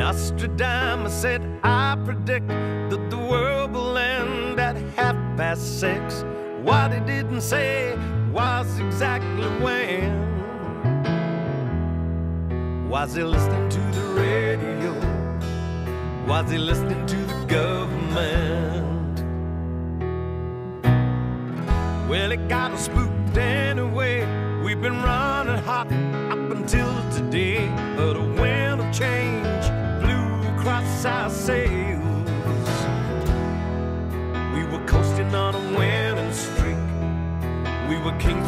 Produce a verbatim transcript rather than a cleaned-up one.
Nostradamus said, I predict that the world will end at half past six. What he didn't say was exactly when. Was he listening to the radio? Was he listening to the government? Well, it got us spooked anyway. We've been running hot up until today, but a wind of change blew across our sails. We were coasting on a winning streak. We were kings